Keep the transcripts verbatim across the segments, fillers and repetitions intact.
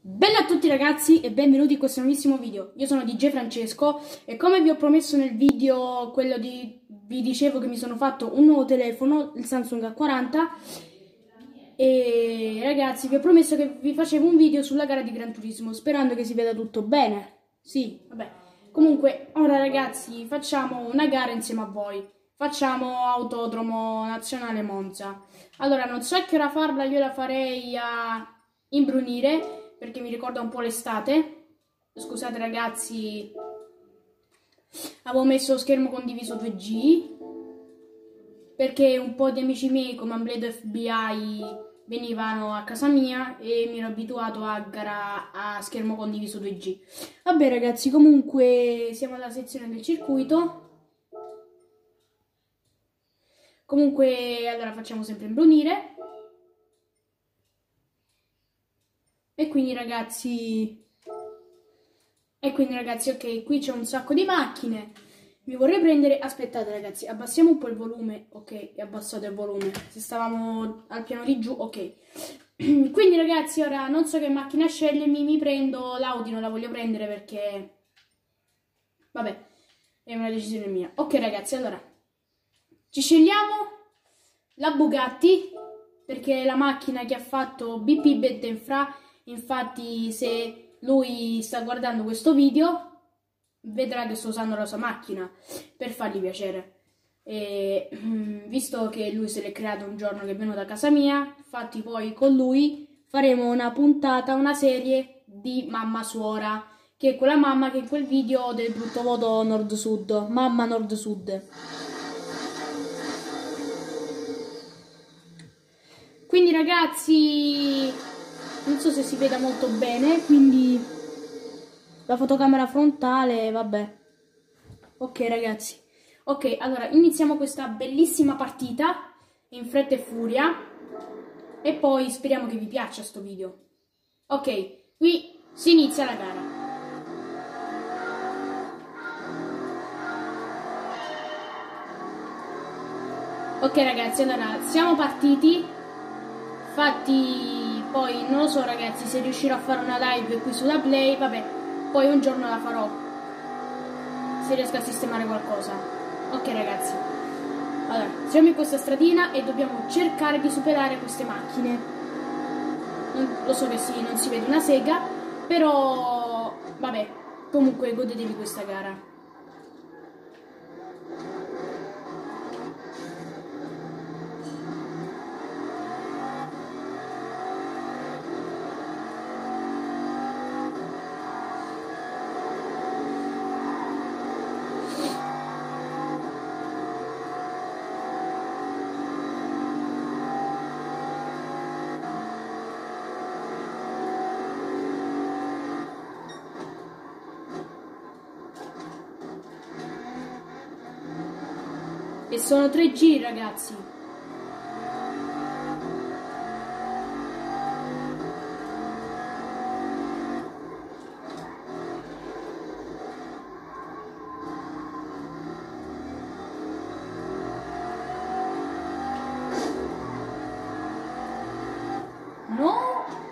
Bella a tutti ragazzi e benvenuti in questo nuovissimo video. Io sono D J Francesco e come vi ho promesso nel video, quello di vi dicevo che mi sono fatto un nuovo telefono, il Samsung A quaranta, e ragazzi vi ho promesso che vi facevo un video sulla gara di Gran Turismo, sperando che si veda tutto bene. Sì, vabbè. Comunque, ora ragazzi facciamo una gara insieme a voi. Facciamo Autodromo Nazionale Monza. Allora, non so a che ora farla, io la farei a imbrunire, perché mi ricorda un po' l'estate. Scusate ragazzi, avevo messo lo schermo condiviso due G, perché un po' di amici miei come Ambledo F B I venivano a casa mia e mi ero abituato a gara a schermo condiviso due G. Vabbè ragazzi, comunque siamo alla sezione del circuito. Comunque, allora facciamo sempre imbrunire. E quindi ragazzi, e quindi ragazzi, ok, qui c'è un sacco di macchine. Mi vorrei prendere, aspettate ragazzi, abbassiamo un po' il volume, ok, è abbassato il volume. Se stavamo al piano di giù, ok. Quindi ragazzi, ora non so che macchina scegliermi, mi prendo l'Audi, non la voglio prendere perché, vabbè, è una decisione mia. Ok ragazzi, allora, ci scegliamo la Bugatti, perché è la macchina che ha fatto B P Bettenfra. Infatti se lui sta guardando questo video vedrà che sto usando la sua macchina per fargli piacere, e visto che lui se l'è creato un giorno che è venuto a casa mia, infatti poi con lui faremo una puntata, una serie di mamma suora, che è quella mamma che in quel video del brutto voto nord-sud, mamma nord-sud. Quindi ragazzi, non so se si veda molto bene, quindi la fotocamera frontale, vabbè. Ok ragazzi, ok, allora iniziamo questa bellissima partita in fretta e furia e poi speriamo che vi piaccia sto video. Ok, qui si inizia la gara. Ok ragazzi, allora siamo partiti. Infatti poi non lo so ragazzi se riuscirò a fare una live qui sulla Play, vabbè, poi un giorno la farò, se riesco a sistemare qualcosa. Ok ragazzi, allora siamo in questa stradina e dobbiamo cercare di superare queste macchine. Non, lo so che sì, non si vede una sega, però vabbè, comunque godetevi questa gara. E sono tre giri ragazzi. No!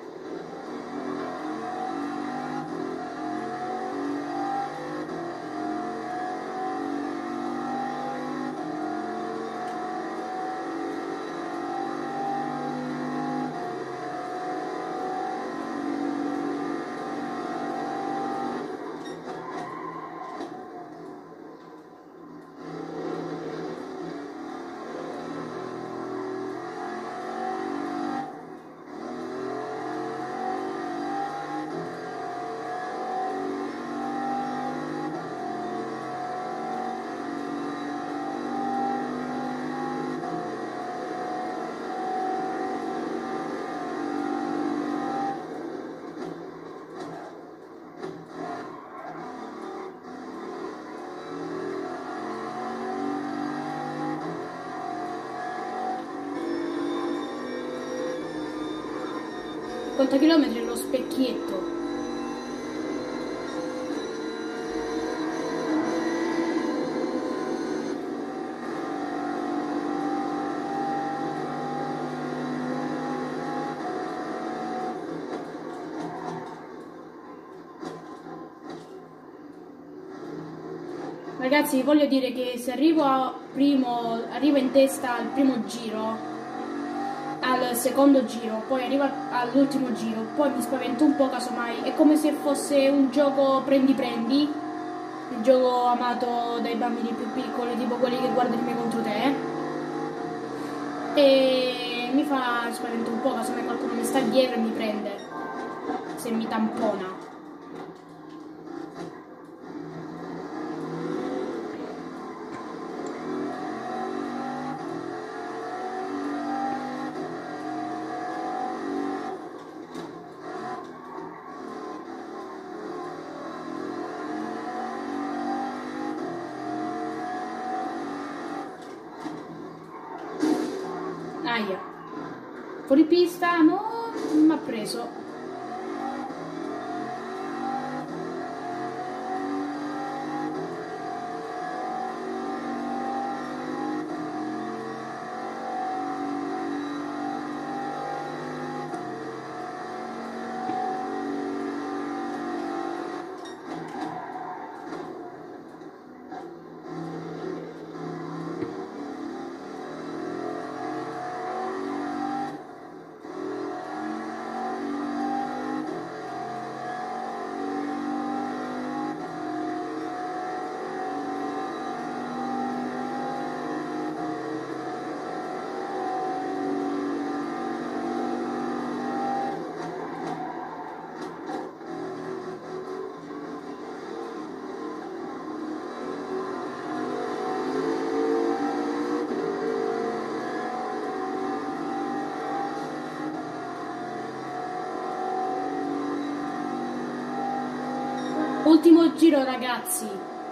cinquanta chilometri lo specchietto. Ragazzi, vi voglio dire che se arrivo, a primo, arrivo in testa al primo giro, al secondo giro, poi arrivo all'ultimo giro, poi mi spavento un po', casomai è come se fosse un gioco prendi prendi, il gioco amato dai bambini più piccoli, tipo quelli che guardano me contro te, e mi fa spavento un po', casomai qualcuno mi sta dietro e mi prende, se mi tampona. Aia, fuori pista, no, mi ha preso. Ultimo giro, ragazzi.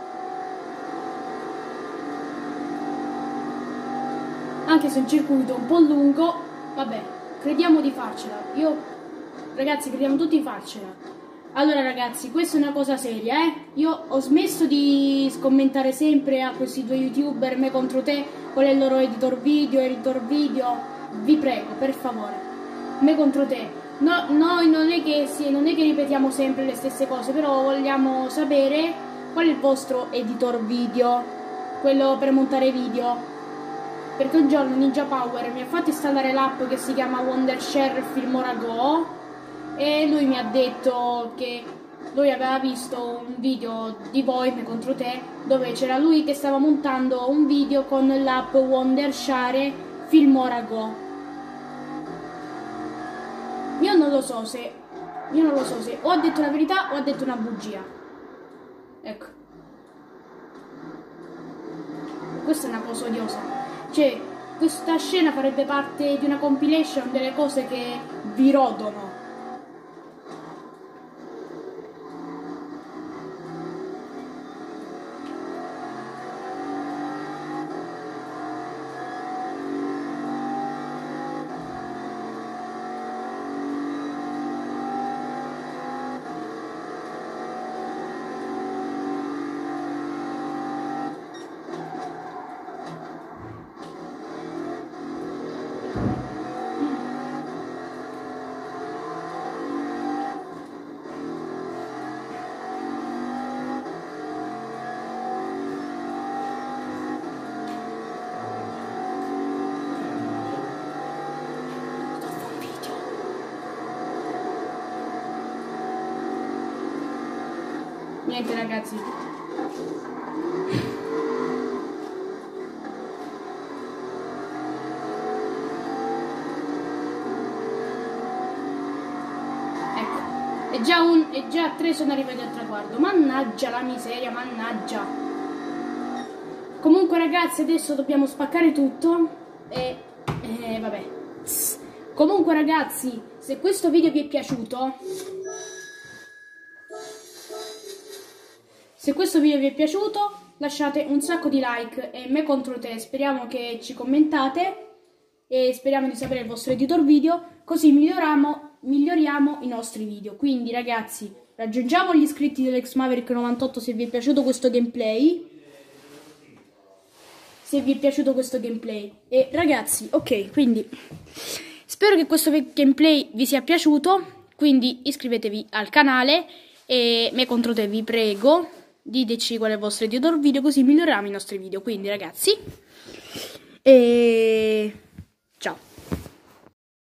Anche se è un circuito un po' lungo, vabbè, crediamo di farcela. Io, ragazzi, crediamo tutti di farcela. Allora, ragazzi, questa è una cosa seria, eh. Io ho smesso di scommentare sempre a questi due youtuber, me contro te, qual è il loro editor video, editor video. Vi prego, per favore, me contro te. No, noi non è, che, sì, non è che ripetiamo sempre le stesse cose, però vogliamo sapere qual è il vostro editor video, quello per montare video, perché un giorno Ninja Power mi ha fatto installare l'app che si chiama Wondershare Filmora Go e lui mi ha detto che lui aveva visto un video di voi, me contro te, dove c'era lui che stava montando un video con l'app Wondershare Filmora Go. Io non lo so se, io non lo so se o ha detto la verità o ha detto una bugia. Ecco. Questa è una cosa odiosa. Cioè, questa scena farebbe parte di una compilation delle cose che vi rodono. Niente, ragazzi. Ecco, è già, un, è già tre sono arrivati al traguardo. Mannaggia la miseria, mannaggia. Comunque, ragazzi, adesso dobbiamo spaccare tutto e, e vabbè. Comunque, ragazzi, se questo video vi è piaciuto, se questo video vi è piaciuto, lasciate un sacco di like e me contro te. Speriamo che ci commentate e speriamo di sapere il vostro editor video, così miglioriamo, miglioriamo i nostri video. Quindi, ragazzi, raggiungiamo gli iscritti dell'Ex Maverick novantotto se vi è piaciuto questo gameplay. Se vi è piaciuto questo gameplay. E ragazzi, ok, quindi spero che questo gameplay vi sia piaciuto. Quindi iscrivetevi al canale e me contro te, vi prego. diteci qual è il vostro editor video, così miglioriamo i nostri video. Quindi ragazzi, e